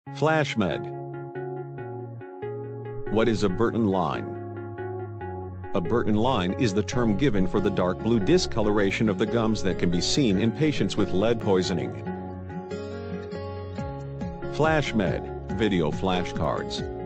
Flash med. What is a Burton line? A Burton line is the term given for the dark blue discoloration of the gums that can be seen in patients with lead poisoning. Flash med, video flashcards.